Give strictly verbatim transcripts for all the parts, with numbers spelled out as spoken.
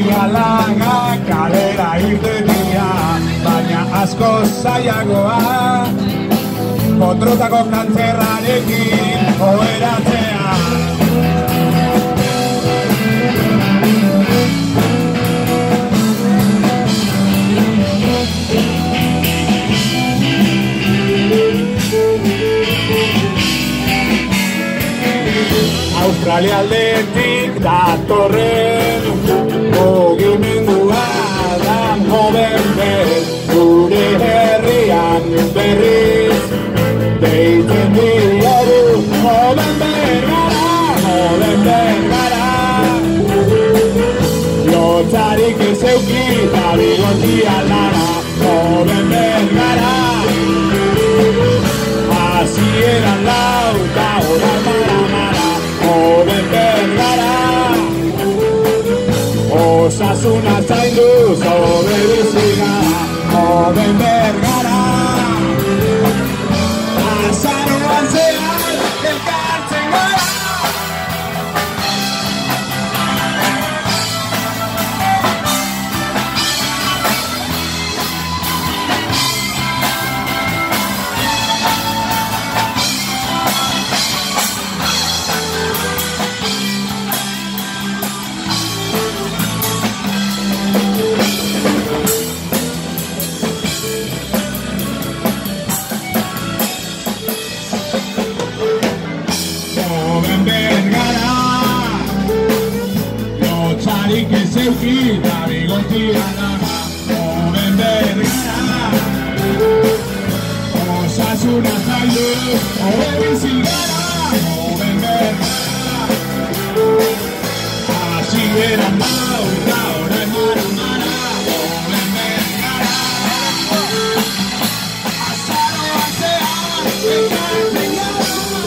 Laga kalera irtetia, baina asko zailagoa Potrotako kantzerrarekin oheratzea Australia aldetik datorren mugimendua da Movember gure herrian berriz deitzen diogu Movember gara, Movember gara lotzarik ez euki eta bigotia lara Movember gara hasieran lau eta oran mara mara Movember gara Osasuna zaindu zobe bizi gara Movember gara Azaroan zehar elkartzen gara que se quita bigotia laga Movember gara Osasuna zaindu hobe bizi gara Movember gara hasieran lau eta orain mara mara Movember gara azaroan zehar elkartzen gara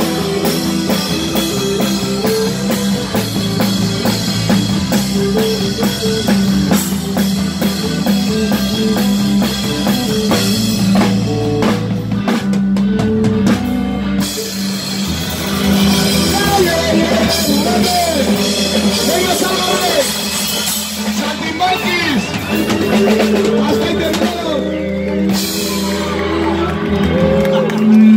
¡Venga, Salvador! ¡Saltimbanquis! ¡Hasta intentado!